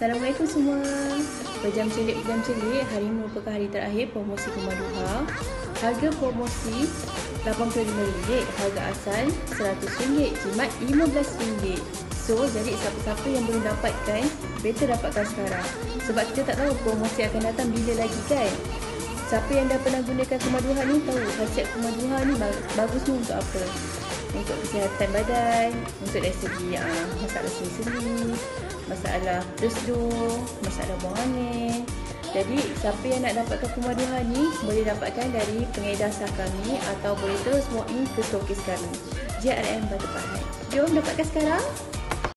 Assalamualaikum semua. Berjam celik hari ini merupakan hari terakhir promosi Kumaduha. Harga promosi RM85, harga asal RM100, jimat RM15. So, jadi siapa-siapa yang belum dapatkan, better dapatkan sekarang. Sebab kita tak tahu promosi akan datang bila lagi kan. Siapa yang dah pernah gunakan Kumaduha ni tahu khasiat Kumaduha ni bagus ni untuk apa. Untuk kesihatan badan, untuk dari segi masalah seri-seri, masalah terseduh, masalah buang angin. Jadi siapa yang nak dapatkan Kumaduha ni boleh dapatkan dari pengedar sah kami atau boleh terus walk in ke stokis kami, JRM Batu Pahat. Jom dapatkan sekarang.